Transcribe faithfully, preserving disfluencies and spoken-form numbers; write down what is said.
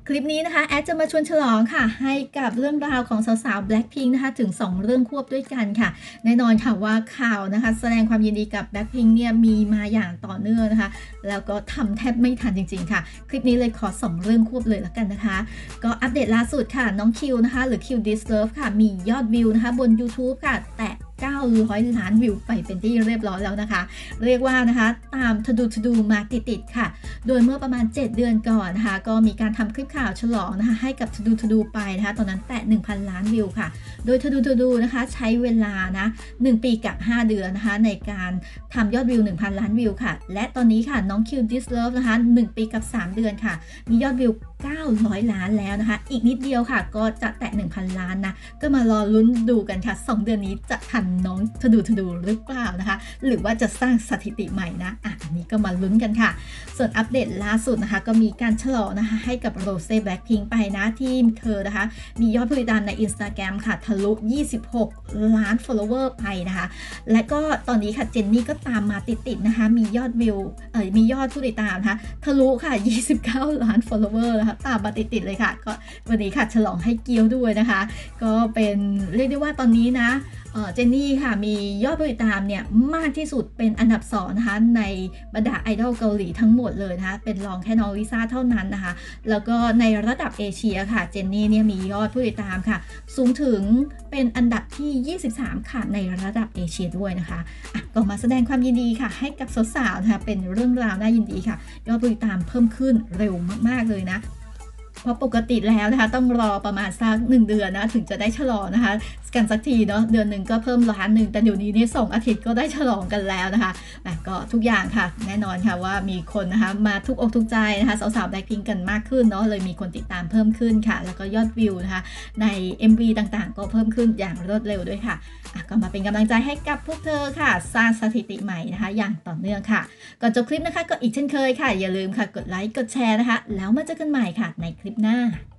คลิปนี้นะคะแอดจะมาชวนฉลองค่ะให้กับเรื่องราวของสาวๆ Blackpink นะคะถึงสองเรื่องควบด้วยกันค่ะแน่นอนค่ะว่าข่าวนะคะแสดงความยินดีกับ Blackpink เนี่ยมีมาอย่างต่อเนื่องนะคะแล้วก็ทำแทบไม่ทันจริงๆค่ะคลิปนี้เลยขอสองเรื่องควบเลยแล้วกันนะคะก็อัปเดตล่าสุดค่ะน้องคิวนะคะหรือคิว This Love ค่ะมียอดวิวนะคะบน YouTube ค่ะแตะเก้าร้อยล้านวิวไปเป็นที่เรียบร้อยแล้วนะคะเรียกว่านะคะตามทะดูทะดูมาติดๆค่ะโดยเมื่อประมาณเจ็ดเดือนก่อนนะคะก็มีการทำคลิปข่าวฉลองนะคะให้กับทะดูทะดูไปนะคะตอนนั้นแตะ หนึ่งพัน ล้านวิวค่ะโดยทะดูทะดูนะคะใช้เวลานะหนึ่งปีกับห้าเดือนนะคะในการทำยอดวิว หนึ่งพัน ล้านวิวค่ะและตอนนี้ค่ะน้องคิว This Love นะคะหนึ่งปีกับสามเดือนค่ะมียอดวิวเก้าร้อยล้านแล้วนะคะอีกนิดเดียวค่ะก็จะแตะ หนึ่งพัน ล้านนะก็มารอลุ้นดูกันค่ะสองเดือนนี้จะทันน้องทะดูทะดูหรือเปล่านะคะหรือว่าจะสร้างสถิติใหม่นะอ่ะอันนี้ก็มาลุ้นกันค่ะส่วนอัปเดตล่าสุดนะคะก็มีการฉลองนะคะให้กับโรเซ่ Blackpink ไปนะที่เธอนะคะมียอดผู้ติดตามใน Instagram ค่ะทะลุยี่สิบหกล้าน follower ไปนะคะและก็ตอนนี้ค่ะเจนนี่ก็ตามมาติดๆนะคะมียอดวิวเอ่อมียอดผู้ติดตามนะคะทะลุค่ะยี่สิบเก้าล้าน follower นะคะตามมาติดๆเลยค่ะก็วันนี้ค่ะฉลองให้เกียวด้วยนะคะก็เป็นเรียกได้ว่าตอนนี้นะเจนนี่ค่ะมียอดผู้ติดตามเนี่ยมากที่สุดเป็นอันดับสองนะคะในบรรดาไอดอลเกาหลีทั้งหมดเลยนะคะเป็นรองแค่น้องลิซ่าเท่านั้นนะคะแล้วก็ในระดับเอเชียค่ะเจนนี่เนี่ยมียอดผู้ติดตามค่ะสูงถึงเป็นอันดับที่ยี่สิบสามค่ะในระดับเอเชียด้วยนะคะอ่ะก็มาแสดงความยินดีค่ะให้กับสาวๆนะคะเป็นเรื่องราวน่ายินดีค่ะยอดผู้ติดตามเพิ่มขึ้นเร็วมากๆเลยนะเพราะปกติแล้วนะคะต้องรอประมาณสักหนึ่งเดือนนะถึงจะได้ฉลองนะคะกันสักทีเนาะเดือนหนึ่งก็เพิ่มล้านหนึ่งแต่เดี๋ยวนี้นี่สองอาทิตย์ก็ได้ฉลองกันแล้วนะคะแต่ก็ทุกอย่างค่ะแน่นอนค่ะว่ามีคนนะคะมาทุกอกทุกใจนะคะสาวๆ Blackpink กันมากขึ้นเนาะเลยมีคนติดตามเพิ่มขึ้นค่ะแล้วก็ยอดวิวนะคะใน เอ็ม วี ต่างๆก็เพิ่มขึ้นอย่างรวดเร็วด้วยค่ะอ่ะก็มาเป็นกำลังใจให้กับพวกเธอค่ะสร้างสถิติใหม่นะคะอย่างต่อเนื่องค่ะก่อนจบคลิปนะคะก็อีกเช่นเคยค่ะอย่าลืมค่ะกดไลค์กดแชร์นะคะแล้วมาเจอกันใหม่ค่ะในคลิปหน้า